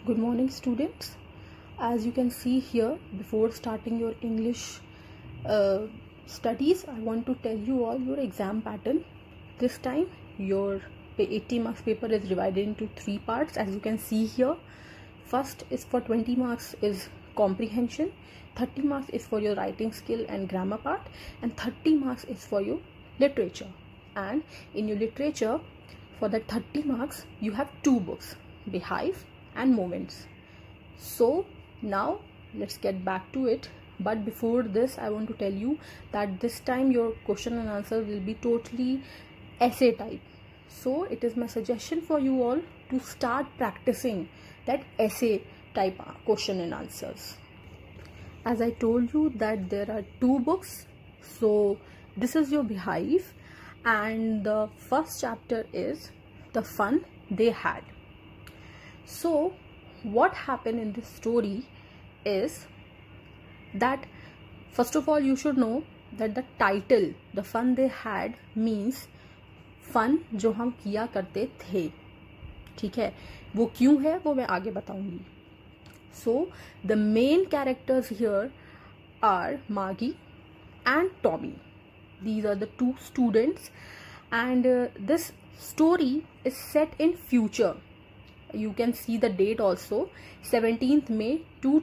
Good morning, students. As you can see here, before starting your English studies, I want to tell you all your exam pattern. This time your 80 marks paper is divided into 3 parts. As you can see here, first is for 20 marks is comprehension, 30 marks is for your writing skill and grammar part, and 30 marks is for your literature. And in your literature, for the 30 marks you have 2 books, Beehive and Moments. So now let's get back to it. But before this, I want to tell you that this time your question and answer will be totally essay type. So it is my suggestion for you all to start practicing that essay type question and answers. As I told you that there are 2 books, so this is your Beehive, and the first chapter is The Fun They Had. So what happened in this story is that first of all you should know that the title The Fun They Had means fun जो हम किया करते थे. ठीक है, वो क्यों है वो मैं आगे बताऊंगी. So the main characters here are Maggie and Tommy. These are the 2 students, and this story is set in future. You can see the date also, 17th May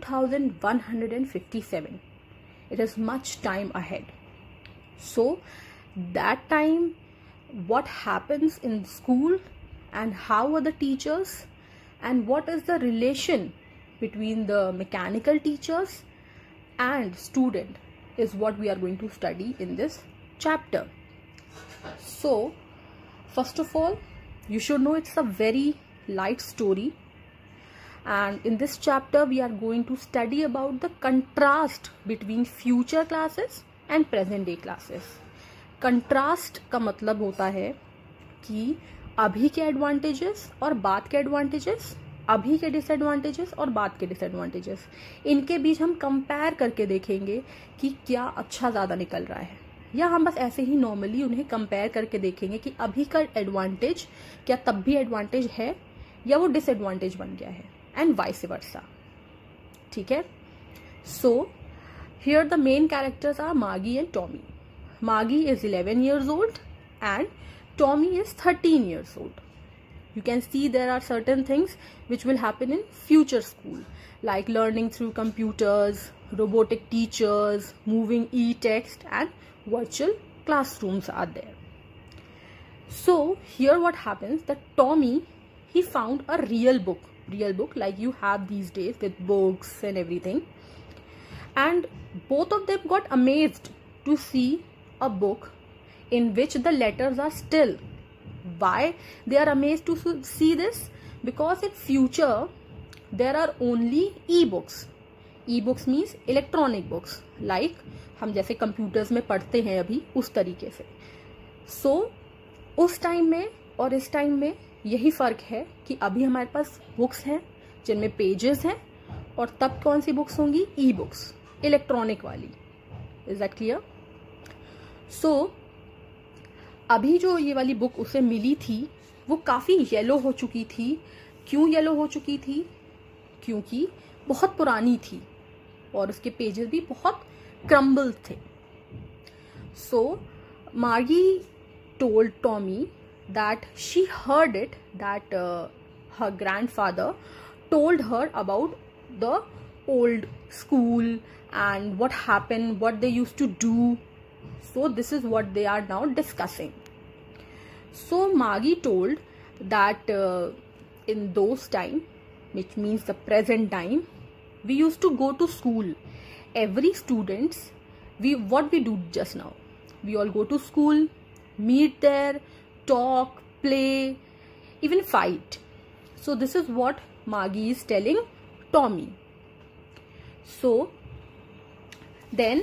2157. It is much time ahead. So that time, what happens in school and how are the teachers and what is the relation between the mechanical teachers and student is what we are going to study in this chapter. So first of all, you should know it's a very light story, and in this chapter we are going to study about the contrast between future classes and present day classes. Contrast का मतलब होता है कि अभी के advantages और बाद के एडवांटेजेस, अभी के डिसएडवांटेजेस और बाद के डिसएडवांटेजेस, इनके बीच हम कंपेयर करके देखेंगे कि क्या अच्छा ज़्यादा निकल रहा है, या हम बस ऐसे ही नॉर्मली उन्हें कंपेयर करके देखेंगे कि अभी का एडवांटेज क्या तब भी एडवांटेज है या वो डिसएडवांटेज बन गया है, एंड वाइस वर्सा. ठीक है. So here the main characters are Maggie and Tommy. Maggie is 11 years old and Tommy is 13 years old. You can see there are certain things which will happen in future school, like learning through computers, robotic teachers, moving e-text, and virtual classrooms are there. So here what happens, that Tommy, he found a real book like you have these days with books and everything, and both of them got amazed to see a book in which the letters are still. Why they are amazed to see this? Because in future there are only e-books. E-books means electronic books, like हम जैसे computers में पढ़ते हैं अभी उस तरीके से. So उस टाइम में और इस टाइम में यही फर्क है कि अभी हमारे पास बुक्स हैं जिनमें पेजेस हैं, और तब कौन सी बुक्स होंगी? ई-बुक्स, इलेक्ट्रॉनिक वाली. Is that clear? सो अभी जो ये वाली बुक उसे मिली थी वो काफ़ी येलो हो चुकी थी. क्यों येलो हो चुकी थी? क्योंकि बहुत पुरानी थी और उसके पेजेस भी बहुत क्रम्बल थे. So Margie told Tommy that she heard it that her grandfather told her about the old school and what happened, what they used to do. So this is what they are now discussing. So Maggie told that in those time, which means the present time, we used to go to school. Every students, what we do just now, we all go to school, meet there, talk, play, even fight. So this is what Maggie is telling Tommy. So then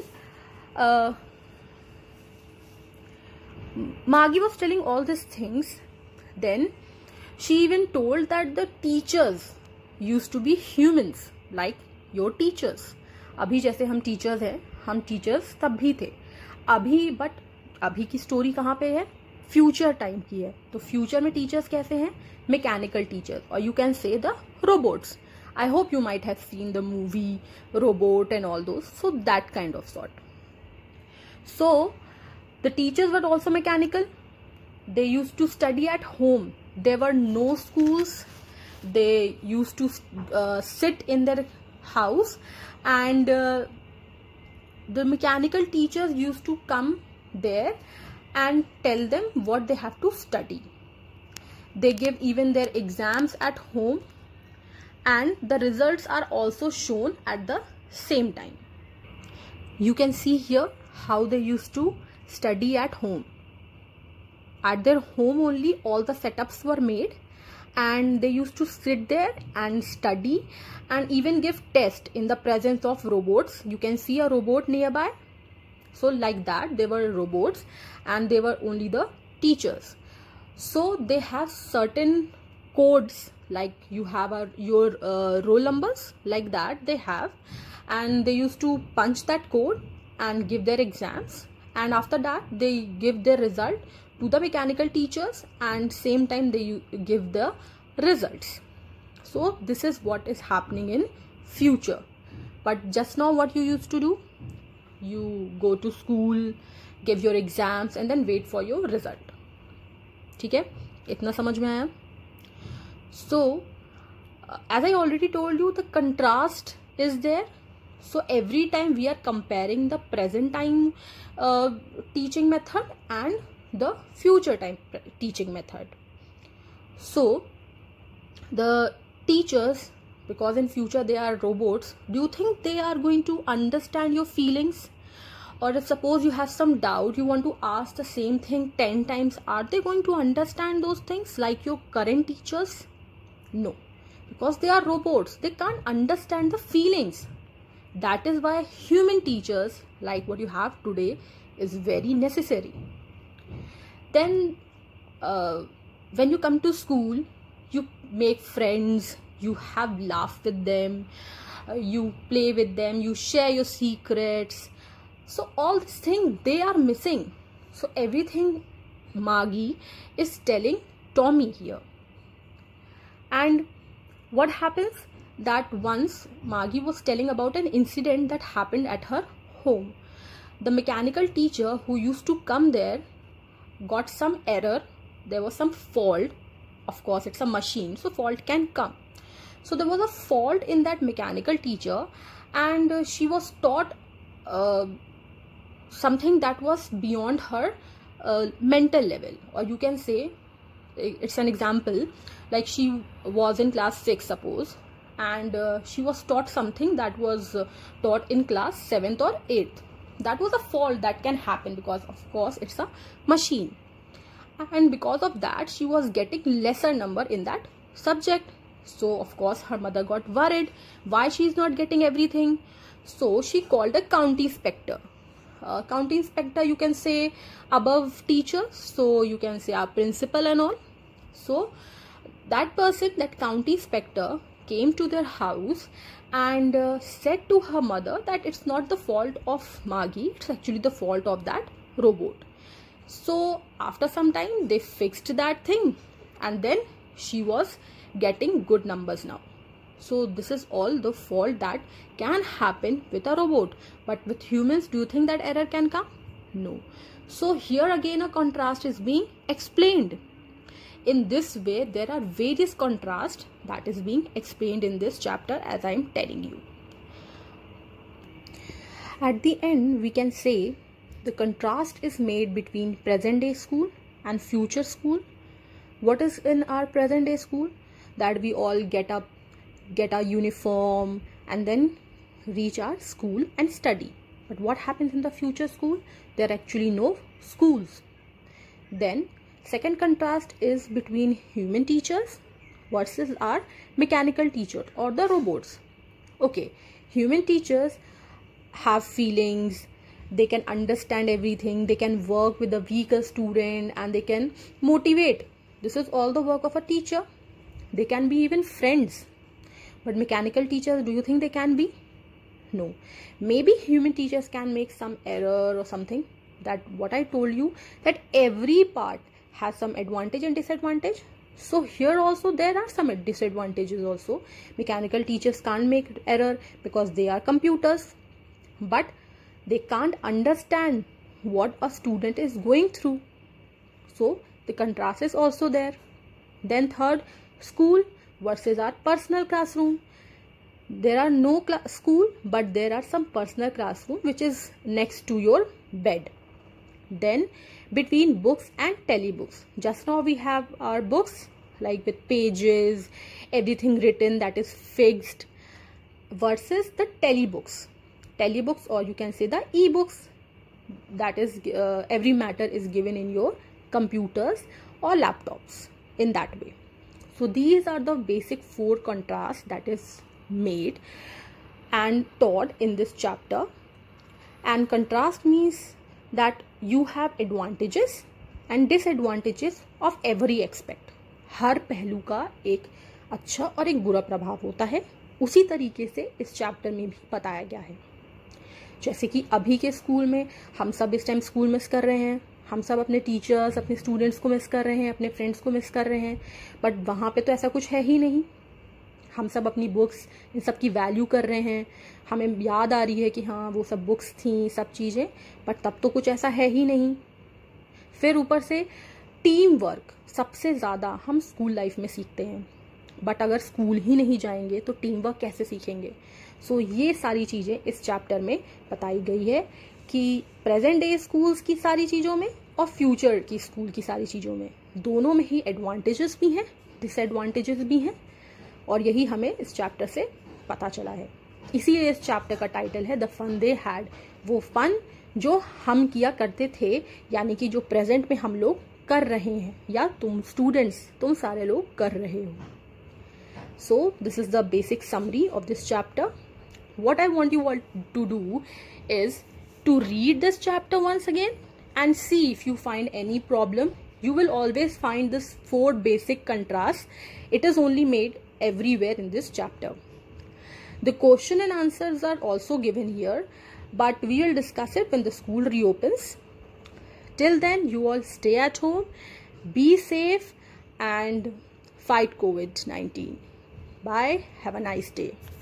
Maggie was telling all these things. Then she even told that the teachers used to be humans like your teachers. अभी जैसे हम teachers हैं, हम teachers तब भी थे. अभी but अभी की स्टोरी कहाँ पे है? फ्यूचर टाइम की है. तो फ्यूचर में टीचर्स कैसे हैं? मैकेनिकल टीचर्स, और you can say the robots. I hope you might have seen the movie Robot and all those. So that kind of sort. So the teachers were also mechanical. They used to study at home. There were no schools. They used to sit in their house, and the mechanical teachers used to come there and tell them what they have to study. They give even their exams at home, and the results are also shown at the same time. You can see here how they used to study at home. At their home only all the setups were made, and they used to sit there and study and even give tests in the presence of robots. You can see a robot nearby. So like that, they were robots and they were only the teachers. So they have certain codes, like you have your roll numbers, like that they have, and they used to punch that code and give their exams, and after that they give their result to the mechanical teachers, and same time they give the results. So this is what is happening in future. But just now what you used to do, you go to school, give your exams and then wait for your result. ठीक है, इतना समझ में आया? So as I already told you, the contrast is there. So every time we are comparing the present time teaching method and the future time teaching method. So the teachers, because in future they are robots, do you think they are going to understand your feelings? Or if suppose you have some doubt, you want to ask the same thing 10 times, are they going to understand those things like your current teachers? No, because they are robots. They can't understand the feelings. That is why human teachers like what you have today is very necessary. Then when you come to school, you make friends, you have laugh with them, you play with them, you share your secrets. So all these things, they are missing. So everything Maggie is telling Tommy here. And what happens, that once Maggie was telling about an incident that happened at her home. The mechanical teacher who used to come there got some error. There was some fault. Of course, it's a machine, so fault can come. So there was a fault in that mechanical teacher, and she was taught something that was beyond her mental level. Or you can say, it's an example, like she was in class 6 suppose, and she was taught something that was taught in class 7th or 8th. That was a fault that can happen because of course it's a machine, and because of that she was getting lesser number in that subject. So of course her mother got worried why she is not getting everything. So she called a county inspector. County inspector, you can say above teacher, so you can say our principal and all. So that person, that county inspector, came to their house and said to her mother that it's not the fault of Maggie, it's actually the fault of that robot. So after some time they fixed that thing, and then she was getting good numbers now. So this is all the fault that can happen with a robot. But with humans, do you think that error can come? No. So here again a contrast is being explained. In this way, there are various contrasts that is being explained in this chapter, as I am telling you. At the end, we can say the contrast is made between present day school and future school. What is in our present day school? That we all get up, get our uniform, and then reach our school and study. But what happens in the future school? There are actually no schools. Then second contrast is between human teachers versus our mechanical teacher or the robots. Okay, human teachers have feelings, they can understand everything, they can work with the weaker student, and they can motivate. This is all the work of a teacher. They can be even friends. But mechanical teachers, do you think they can be? No. Maybe human teachers can make some error or something. That what I told you, that every part has some advantage and disadvantage. So here also there are some disadvantages also. Mechanical teachers can't make error because they are computers, but they can't understand what a student is going through. So the contrast is also there. Then third, school versus our personal classroom. There are no school, but there are some personal classroom which is next to your bed. Then between books and telebooks, just now we have our books like with pages, everything written that is fixed, versus the telebooks, or you can say the e-books, that is every matter is given in your computers or laptops in that way. So these are the basic 4 contrasts that is made and taught in this chapter. And contrast means that you have advantages and disadvantages of every aspect. हर पहलू का एक अच्छा और एक बुरा प्रभाव होता है, उसी तरीके से इस चैप्टर में भी बताया गया है. जैसे कि अभी के स्कूल में हम सब इस टाइम स्कूल मिस कर रहे हैं, हम सब अपने टीचर्स, अपने स्टूडेंट्स को मिस कर रहे हैं, अपने फ्रेंड्स को मिस कर रहे हैं, बट वहाँ पे तो ऐसा कुछ है ही नहीं. हम सब अपनी बुक्स, इन सब की वैल्यू कर रहे हैं, हमें याद आ रही है कि हाँ वो सब बुक्स थी, सब चीज़ें, बट तब तो कुछ ऐसा है ही नहीं. फिर ऊपर से टीम वर्क सबसे ज़्यादा हम स्कूल लाइफ में सीखते हैं, बट अगर स्कूल ही नहीं जाएंगे तो टीम वर्क कैसे सीखेंगे. सो ये सारी चीज़ें इस चैप्टर में बताई गई है कि प्रेजेंट डे स्कूल्स की सारी चीज़ों में और फ्यूचर की स्कूल की सारी चीज़ों में, दोनों में ही एडवांटेजेस भी हैं, डिसएडवांटेजेस भी हैं, और यही हमें इस चैप्टर से पता चला है. इसीलिए इस चैप्टर का टाइटल है द फन दे हैड. वो फन जो हम किया करते थे, यानी कि जो प्रेजेंट में हम लोग कर रहे हैं, या तुम स्टूडेंट्स, तुम सारे लोग कर रहे हो. So this is the basic summary of this chapter. What I want you all to do is to read this chapter once again and see if you find any problem. You will always find this 4 basic contrasts. It is only made everywhere in this chapter. The question and answers are also given here, but we will discuss it when the school reopens. Till then, you all stay at home, be safe, and fight COVID-19. Bye. Have a nice day.